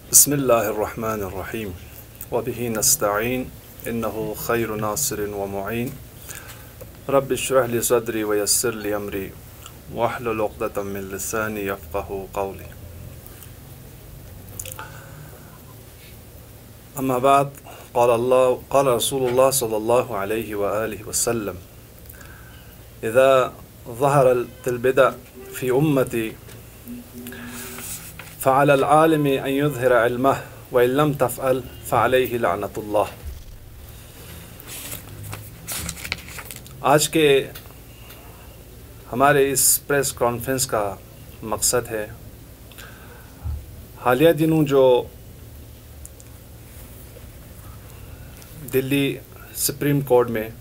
بسم اللہ الرحمن الرحیم وبہ نستعین انہ خیر ناصر ومعین رب اشرح لی صدری ویسر لی امری واحلل عقدۃ من لسانی یفقہوا قولی اما بعد قال رسول اللہ صلی اللہ علیہ وآلہ وسلم اذا ظہرت البدع فی امتی فعلى العالم ان يظهر علمه وان لم تفعل فعليه لعنة اللہ۔ آج کے ہمارے اس پریس کانفرنس کا مقصد ہے حالیہ دنوں جو دلی سپریم کورٹ میں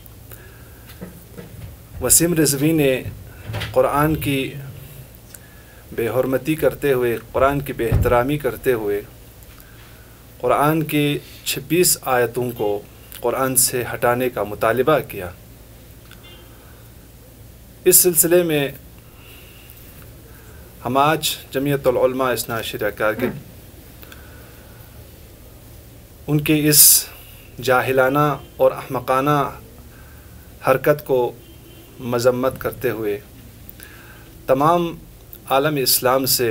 وسیم رضوی نے قرآن کی بے حرمتی کرتے ہوئے، قرآن کی بے احترامی کرتے ہوئے قرآن کی 26 آیتوں کو قرآن سے ہٹانے کا مطالبہ کیا، اس سلسلے میں ہم آج جمعیت العلماء اثنا عشریہ کارگل ان کی اس جاہلانہ اور احمقانہ حرکت کو مذمت کرتے ہوئے تمام عالم اسلام سے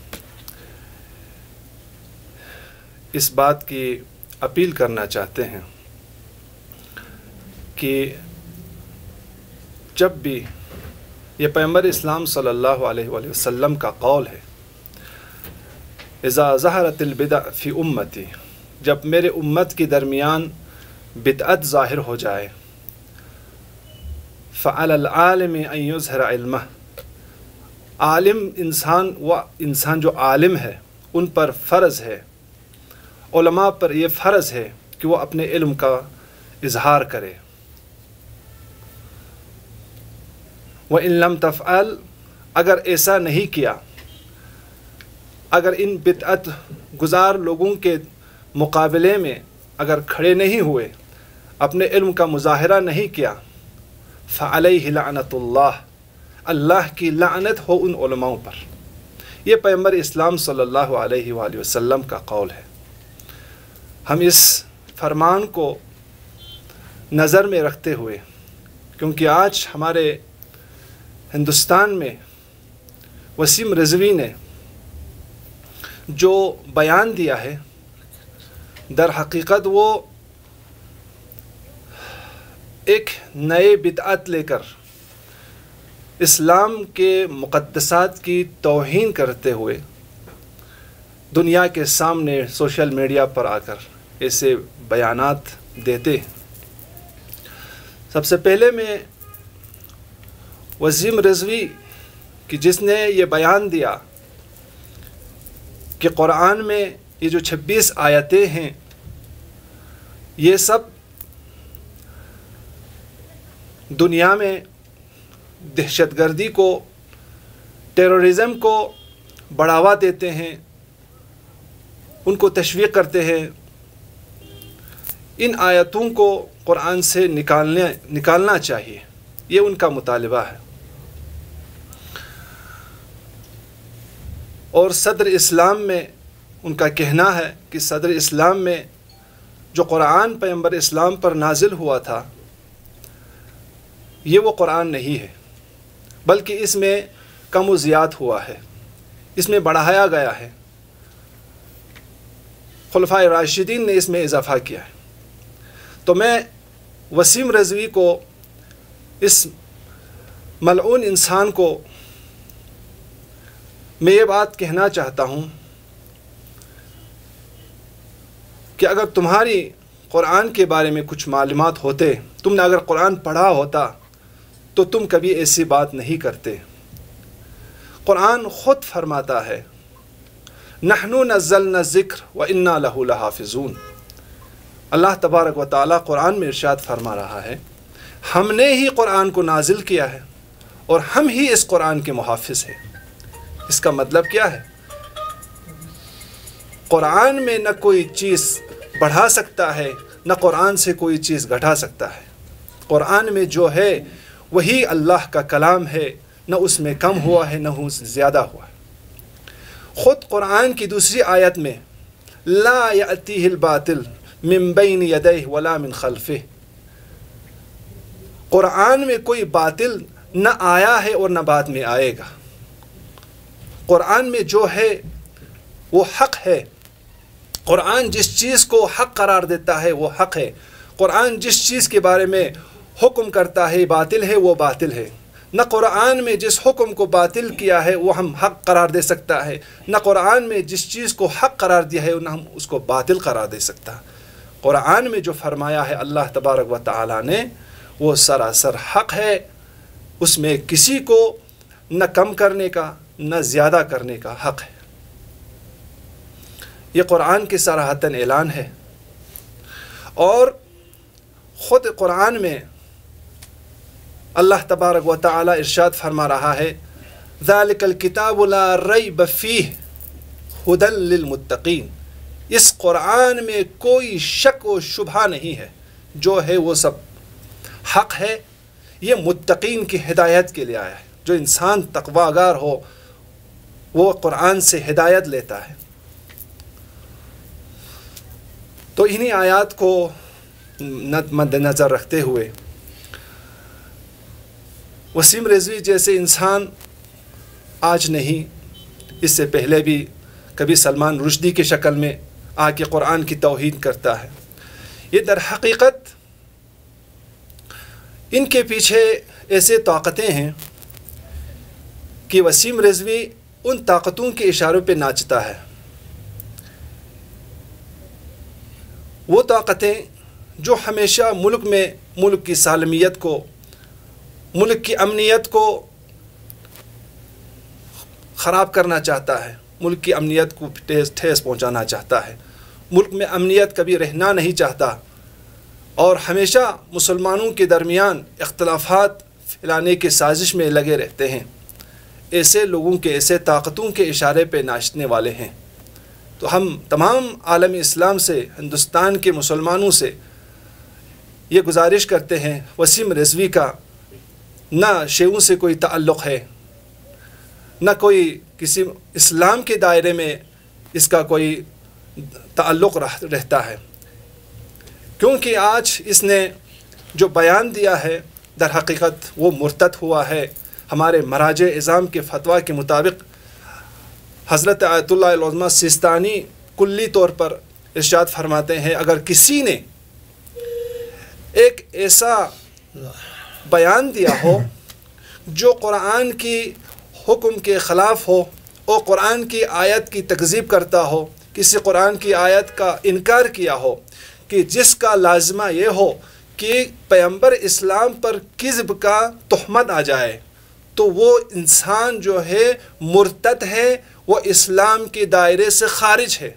اس بات کی اپیل کرنا چاہتے ہیں کہ جب بھی یہ پیغمبر اسلام صلی اللہ علیہ وآلہ وسلم کا قول ہے، اذا ظہرت البدع فی امتی، جب میرے امت کے درمیان بدعت ظاہر ہو جائے، فعلی العالم ان یظہر علمہ، عالم انسان جو عالم ہے ان پر فرض ہے، علماء پر یہ فرض ہے کہ وہ اپنے علم کا اظہار کرے، وَإِن لَمْ تَفْعَلْ، اگر ایسا نہیں کیا، اگر ان بدعت گزار لوگوں کے مقابلے میں اگر کھڑے نہیں ہوئے، اپنے علم کا مظاہرہ نہیں کیا، فَعَلَيْهِ لَعْنَةُ اللَّهِ، اللہ کی لعنت ہو ان علماء پر۔ یہ پیغمبر اسلام صلی اللہ علیہ وآلہ وسلم کا قول ہے۔ ہم اس فرمان کو نظر میں رکھتے ہوئے، کیونکہ آج ہمارے ہندوستان میں وسیم رضوی نے جو بیان دیا ہے، در حقیقت وہ ایک نئے بدعت لے کر اسلام کے مقدسات کی توہین کرتے ہوئے دنیا کے سامنے سوشل میڈیا پر آ کر ایسے بیانات دیتے ہیں۔ سب سے پہلے میں وسیم رضوی کہ جس نے یہ بیان دیا کہ قرآن میں یہ جو 26 آیتیں ہیں یہ سب دنیا میں دہشت گردی کو، ٹیررزم کو بڑھاوا دیتے ہیں، ان کو تشویق کرتے ہیں، ان آیتوں کو قرآن سے نکالنا چاہیے، یہ ان کا مطالبہ ہے۔ اور صدر اسلام میں ان کا کہنا ہے کہ صدر اسلام میں جو قرآن پیغمبر اسلام پر نازل ہوا تھا یہ وہ قرآن نہیں ہے، بلکہ اس میں کم و زیاد ہوا ہے، اس میں بڑھایا گیا ہے، خلفائے راشدین نے اس میں اضافہ کیا ہے۔ تو میں وسیم رضوی کو، اس ملعون انسان کو میں یہ بات کہنا چاہتا ہوں کہ اگر تمہاری قرآن کے بارے میں کچھ معلومات ہوتے، تم نے اگر قرآن پڑھا ہوتا تو تم کبھی ایسی بات نہیں کرتے۔ قرآن خود فرماتا ہے نحن نزلنا الذکر وإنا لہ لحافظون۔ اللہ تبارک و تعالیٰ قرآن میں ارشاد فرما رہا ہے ہم نے ہی قرآن کو نازل کیا ہے اور ہم ہی اس قرآن کے محافظ ہیں۔ اس کا مطلب کیا ہے؟ قرآن میں نہ کوئی چیز بڑھا سکتا ہے، نہ قرآن سے کوئی چیز گھٹا سکتا ہے۔ قرآن میں جو ہے وہی اللہ کا کلام ہے، نہ اس میں کم ہوا ہے نہ زیادہ ہوا ہے۔ خود قرآن کی دوسری آیت میں لا یأتیہ الباطل من بین یدیہ ولا من خلفہ، قرآن میں کوئی باطل نہ آیا ہے اور نہ بعد میں آئے گا۔ قرآن میں جو ہے وہ حق ہے، قرآن جس چیز کو حق قرار دیتا ہے وہ حق ہے، قرآن جس چیز کے بارے میں حکم کرتا ہے باطل ہے وہ باطل ہے۔ نہ قرآن میں جس حکم کو باطل کیا ہے وہ ہم حق قرار دے سکتا ہے، نہ قرآن میں جس چیز کو حق قرار دیا ہے نہ ہم اس کو باطل قرار دے سکتا۔ قرآن میں جو فرمایا ہے اللہ تبارک و تعالی نے وہ سراسر حق ہے، اس میں کسی کو نہ کم کرنے کا نہ زیادہ کرنے کا حق ہے۔ یہ قرآن کی صراحتاً اعلان ہے، اور خود قرآن میں اللہ تبارک و تعالی ارشاد فرما رہا ہے ذالک الکتاب لا ریب فیہ ھدی للمتقین، اس قرآن میں کوئی شک و شبہ نہیں ہے، جو ہے وہ سب حق ہے، یہ متقین کی ہدایت کے لیے آیا ہے۔ جو انسان تقواگار ہو وہ قرآن سے ہدایت لیتا ہے۔ تو انہی آیات کو مد نظر رکھتے ہوئے وسیم رضوی جیسے انسان آج نہیں، اس سے پہلے بھی کبھی سلمان رشدی کی شکل میں آ کے قرآن کی توہین کرتا ہے، یہ در حقیقت ان کے پیچھے ایسے طاقتیں ہیں کہ وسیم رضوی ان طاقتوں کے اشاروں پہ ناچتا ہے۔ وہ طاقتیں جو ہمیشہ ملک کی سالمیت کو، ملک کی امنیت کو خراب کرنا چاہتا ہے، ملک کی امنیت کو ٹھیس پہنچانا چاہتا ہے، ملک میں امنیت کبھی رہنا نہیں چاہتا، اور ہمیشہ مسلمانوں کے درمیان اختلافات پھیلانے کی سازش میں لگے رہتے ہیں۔ ایسے لوگوں کے، ایسے طاقتوں کے اشارے پہ ناچنے والے ہیں۔ تو ہم تمام عالم اسلام سے، ہندوستان کے مسلمانوں سے یہ گزارش کرتے ہیں، وسیم رضوی کا نہ شیعوں سے کوئی تعلق ہے، نہ کوئی کسی اسلام کے دائرے میں اس کا کوئی تعلق رہتا ہے، کیونکہ آج اس نے جو بیان دیا ہے در حقیقت وہ مرتد ہوا ہے۔ ہمارے مراجع اعظام کے فتویٰ کے مطابق حضرت آیت اللہ العظمیٰ سیستانی کلی طور پر ارشاد فرماتے ہیں، اگر کسی نے ایک ایسا بیان دیا ہو جو قرآن کی حکم کے خلاف ہو اور قرآن کی آیت کی تکذیب کرتا ہو، کسی قرآن کی آیت کا انکار کیا ہو کہ جس کا لازمہ یہ ہو کہ پیغمبر اسلام پر کذب کا تہمت آ جائے، تو وہ انسان جو ہے مرتد ہے، وہ اسلام کے دائرے سے خارج ہے۔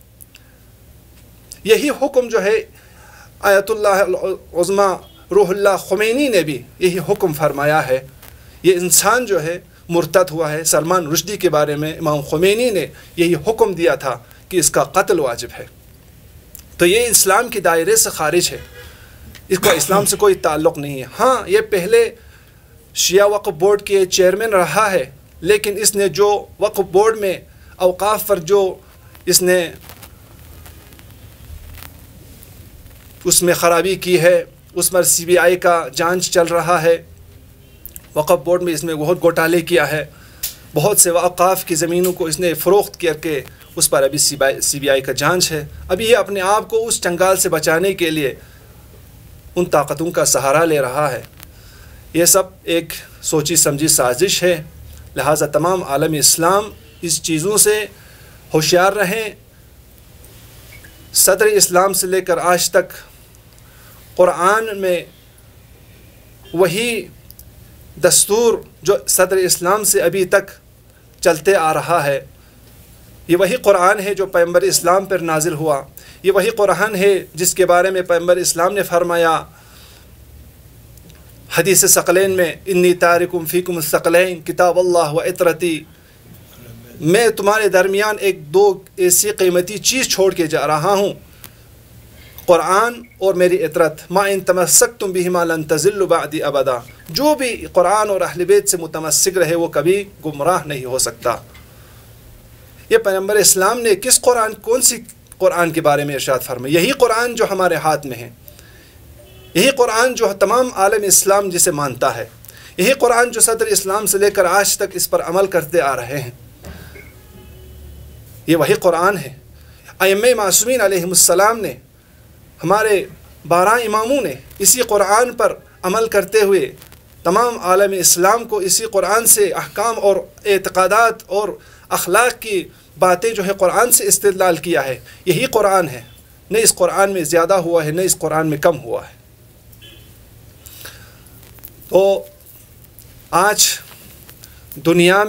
یہی حکم جو ہے آیت اللہ العظمیٰ روح اللہ خمینی نے بھی یہی حکم فرمایا ہے، یہ انسان جو ہے مرتد ہوا ہے۔ سلمان رشدی کے بارے میں امام خمینی نے یہی حکم دیا تھا کہ اس کا قتل واجب ہے۔ تو یہ اسلام کے دائرے سے خارج ہے، اس کا اسلام سے کوئی تعلق نہیں ہے۔ ہاں، یہ پہلے شیعہ وقف بورڈ کے چیئرمین رہا ہے، لیکن اس نے جو وقف بورڈ میں اوقاف پر جو اس نے اس میں خرابی کی ہے، اس پر CBI کا جانچ چل رہا ہے۔ وقف بورڈ میں اس میں بہت گھوٹالے کیا ہے، بہت سے اوقاف کی زمینوں کو اس نے فروخت کر کے اس پر ابھی CBI کا جانچ ہے۔ ابھی یہ اپنے آپ کو اس چنگال سے بچانے کے لیے ان طاقتوں کا سہارا لے رہا ہے۔ یہ سب ایک سوچی سمجھی سازش ہے، لہٰذا تمام عالم اسلام اس چیزوں سے ہوشیار رہیں۔ صدر اسلام سے لے کر آج تک قرآن میں وہی دستور جو صدر اسلام سے ابھی تک چلتے آ رہا ہے، یہ وہی قرآن ہے جو پیغمبر اسلام پر نازل ہوا، یہ وہی قرآن ہے جس کے بارے میں پیغمبر اسلام نے فرمایا حدیث ثقلین میں، انی تارکم فیکم الثقلین کتاب اللہ و عطرتی، میں تمہارے درمیان دو ایسی قیمتی چیز چھوڑ کے جا رہا ہوں، قرآن اور میری عطرت، ما ان تمسکتم بہما لن تضلوا بعدی ابدا، جو بھی قرآن اور اہل بیت سے متمسک رہے وہ کبھی گمراہ نہیں ہو سکتا۔ یہ پیغمبر اسلام نے کون سی قرآن کے بارے میں ارشاد فرمائے. یہی قرآن جو ہمارے ہاتھ میں ہے، یہی قرآن جو تمام عالم اسلام جسے مانتا ہے، یہی قرآن جو صدر اسلام سے لے کر آج تک اس پر عمل کرتے آ رہے ہیں، یہ وہی قرآن ہے. ائمہ معصومین علیہم السلام نے، ہمارے 12 اماموں نے اسی قرآن پر عمل کرتے ہوئے تمام عالم اسلام کو اسی قرآن سے احکام اور اعتقادات اور اخلاق کی باتیں جو ہے قرآن سے استدلال کیا ہے. یہی قرآن ہے، نہ اس قرآن میں زیادہ ہوا ہے نہ اس قرآن میں کم ہوا ہے. تو آج دنیا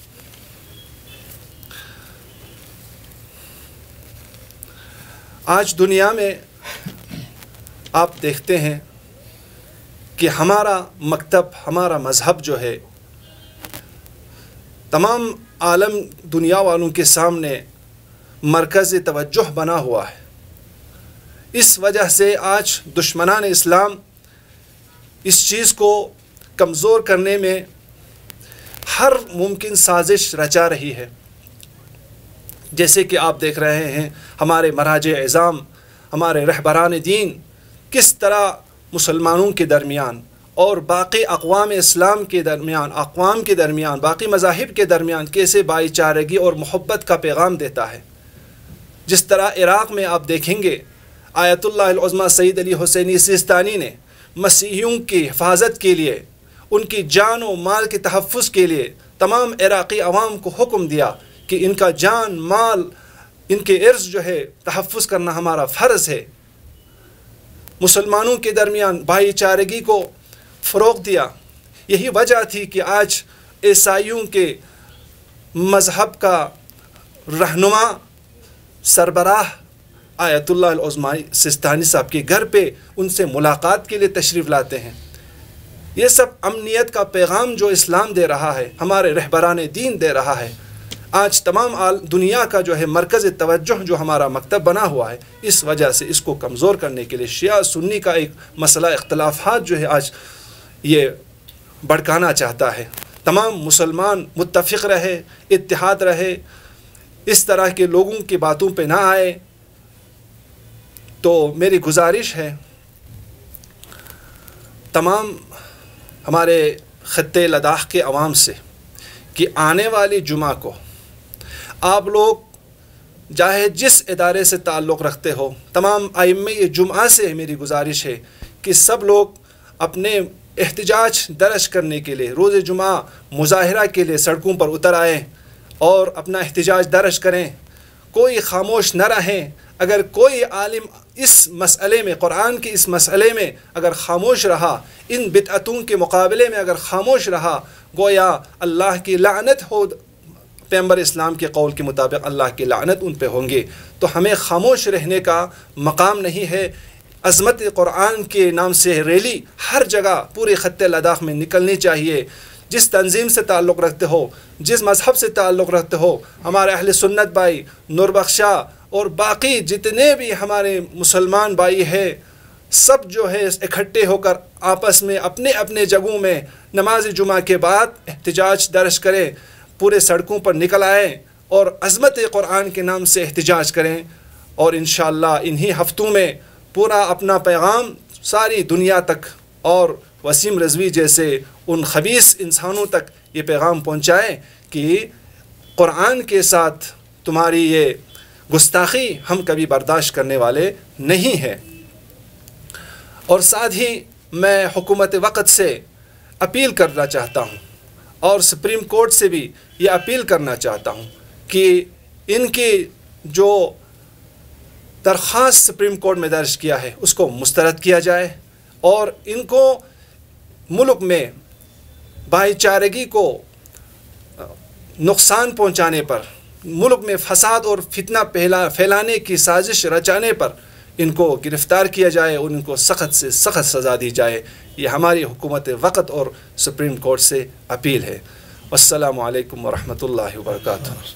میں آپ دیکھتے ہیں کہ ہمارا مکتب، ہمارا مذہب جو ہے تمام عالم دنیا والوں کے سامنے مرکز توجہ بنا ہوا ہے. اس وجہ سے آج دشمنان اسلام اس چیز کو کمزور کرنے میں ہر ممکن سازش رچا رہی ہے. جیسے کہ آپ دیکھ رہے ہیں ہمارے مراجع اعظام، ہمارے رہبران دین کس طرح مسلمانوں کے درمیان اور باقی اقوام اسلام کے درمیان، اقوام کے درمیان، باقی مذاہب کے درمیان کیسے بھائی چارگی اور محبت کا پیغام دیتا ہے. جس طرح عراق میں آپ دیکھیں گے آیت اللہ العظمیٰ سید علی حسینی سیستانی نے مسیحیوں کی حفاظت کے لیے، ان کی جان و مال کے تحفظ کے لیے تمام عراقی عوام کو حکم دیا کہ ان کا جان، مال، ان کے عرض جو ہے تحفظ کرنا ہمارا فرض ہے. مسلمانوں کے درمیان بھائی چارگی کو فروغ دیا. یہی وجہ تھی کہ آج عیسائیوں کے مذہب کا رہنما سربراہ آیت اللہ العظمیٰ سیستانی صاحب کے گھر پہ ان سے ملاقات کے لیے تشریف لاتے ہیں. یہ سب امنیت کا پیغام جو اسلام دے رہا ہے، ہمارے رہبران دین دے رہا ہے. آج تمام دنیا کا جو ہے مرکز توجہ جو ہمارا مکتب بنا ہوا ہے، اس وجہ سے اس کو کمزور کرنے کے لیے شیعہ سنی کا ایک مسئلہ اختلافات جو ہے آج یہ بھڑکانا چاہتا ہے. تمام مسلمان متفق رہے، اتحاد رہے، اس طرح کے لوگوں کی باتوں پہ نہ آئے. تو میری گزارش ہے تمام ہمارے خطے لداخ کے عوام سے کہ آنے والی جمعہ کو آپ لوگ چاہے جس ادارے سے تعلق رکھتے ہو، تمام ائمہ جمعہ سے میری گزارش ہے کہ سب لوگ اپنے احتجاج درج کرنے کے لیے روز جمعہ مظاہرہ کے لیے سڑکوں پر اتر آئیں اور اپنا احتجاج درج کریں. کوئی خاموش نہ رہیں. اگر کوئی عالم اس مسئلے میں، قرآن کے اس مسئلے میں اگر خاموش رہا، ان بدعتوں کے مقابلے میں اگر خاموش رہا، گویا اللہ کی لعنت ہو. پیغمبر اسلام کے قول کے مطابق اللہ کی لعنت ان پہ ہوں گے. تو ہمیں خاموش رہنے کا مقام نہیں ہے. عظمت قرآن کے نام سے ریلی ہر جگہ پورے خطے لداخ میں نکلنی چاہیے. جس تنظیم سے تعلق رکھتے ہو، جس مذہب سے تعلق رکھتے ہو، ہمارے اہل سنت بھائی، نور بخشا اور باقی جتنے بھی ہمارے مسلمان بھائی ہیں، سب جو ہے اکٹھے ہو کر آپس میں اپنے اپنے جگہوں میں نماز جمعہ کے بعد احتجاج درج کریں، پورے سڑکوں پر نکل آئیں اور عظمت قرآن کے نام سے احتجاج کریں. اور انشاءاللہ انہی ہفتوں میں پورا اپنا پیغام ساری دنیا تک اور وسیم رضوی جیسے ان خبیث انسانوں تک یہ پیغام پہنچائیں کہ قرآن کے ساتھ تمہاری یہ گستاخی ہم کبھی برداشت کرنے والے نہیں ہیں. اور ساتھ ہی میں حکومت وقت سے اپیل کرنا چاہتا ہوں اور سپریم کورٹ سے بھی یہ اپیل کرنا چاہتا ہوں کہ ان کی جو درخواست سپریم کورٹ میں درج کیا ہے اس کو مسترد کیا جائے اور ان کو ملک میں بھائی چارگی کو نقصان پہنچانے پر، ملک میں فساد اور فتنہ پھیلانے کی سازش رچانے پر ان کو گرفتار کیا جائے اور ان کو سخت سے سخت سزا دی جائے. یہ ہماری حکومت وقت اور سپریم کورٹ سے اپیل ہے. السلام علیکم ورحمۃ اللہ وبرکاتہ.